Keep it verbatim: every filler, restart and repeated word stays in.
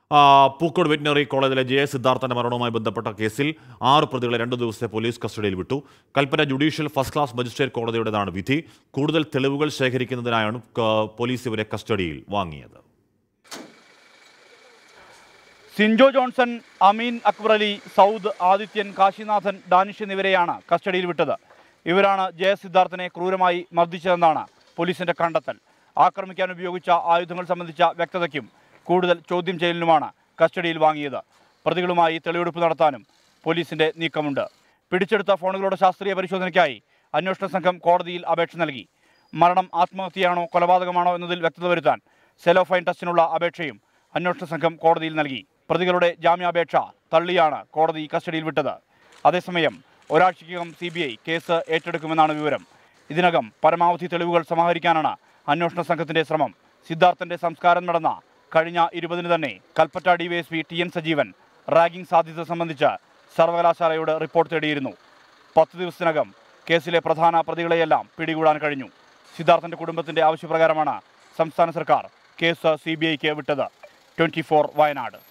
Pookode veterinary കോളേജിലെ J S സിദ്ധാർത്ഥന്റെ മരണവുമായി ബന്ധപ്പെട്ട കേസിൽ ആറ് പ്രതികളെ രണ്ടു ദിവസത്തെ പോലീസ് കസ്റ്റഡിയിൽ വിട്ടു. Kalpetta judicial first class magistrate കോടതിയുടേതാണ് വിധി. കൂടുതൽ തെളിവുകൾ ശേഖരിക്കുന്നതിനായാണ് പോലീസ് ഇവരെ കസ്റ്റഡിയിൽ വാങ്ങിയത്. സിൻജോ ജോൺസൺ, അമീൻ അക്ബർ അലി, സൗദ്, ആദിത്യൻ, കാശിനാഥൻ, ഡാനിഷ് എന്നിവരെയാണ് കസ്റ്റഡിയിൽ വിട്ടത്. ഇവരാണ് ജെ എസ് സിദ്ധാർത്ഥനെ ക്രൂരമായി മർദ്ദിച്ചതെന്നാണ് പോലീസിന്റെ കണ്ടെത്തൽ. ആക്രമിക്കാൻ ഉപയോഗിച്ച ആയുധങ്ങൾ സംബന്ധിച്ച വ്യക്തതയ്ക്കും കൂടുതൽ ചോദ്യം ചെയ്യലിനുമാണ് കസ്റ്റഡിയിൽ വാങ്ങിയത്. പ്രതികളുമായി തെളിവെടുപ്പ് നടത്താനും പോലീസിന്റെ നീക്കമുണ്ട്. പിടിച്ചെടുത്ത ഫോണുകളുടെ ശാസ്ത്രീയ പരിശോധനയ്ക്കായി അന്വേഷണ സംഘം കോടതിയിൽ അപേക്ഷ നൽകി. മരണം ആത്മഹത്യയാണോ കൊലപാതകമാണോ എന്നതിൽ വ്യക്തത വരുത്താൻ സെലോഫൈൻ ടെസ്റ്റിനുള്ള അപേക്ഷയും അന്വേഷണ സംഘം കോടതിയിൽ നൽകി. പ്രതികളുടെ ജാമ്യാപേക്ഷ തള്ളിയാണ് കോടതി കസ്റ്റഡിയിൽ വിട്ടത്. അതേസമയം ഒരാഴ്ചയ്ക്കകം സി ബി ഐ കേസ് ഏറ്റെടുക്കുമെന്നാണ് വിവരം. ഇതിനകം പരമാവധി തെളിവുകൾ സമാഹരിക്കാനാണ് അന്വേഷണ സംഘത്തിന്റെ ശ്രമം. സിദ്ധാർത്ഥന്റെ സംസ്കാരം നടന്ന കഴിഞ്ഞ ഇരുപതിന് തന്നെ Kalpetta DYSP T N Sajeevan ragging സാധ്യത സംബന്ധിച്ച് സർവകലാശാലയോട് റിപ്പോർട്ട് തേടിയിരുന്നു. പത്ത് ദിവസത്തിനകം കേസിലെ പ്രധാന പ്രതികളെയെല്ലാം പിടികൂടാൻ കഴിഞ്ഞു. സിദ്ധാർത്ഥന്റെ കുടുംബത്തിന്റെ ആവശ്യപ്രകാരമാണ് സംസ്ഥാന സർക്കാർ കേസ് സി ബി ഐക്ക് വിട്ടത്. Twenty four Wayanad.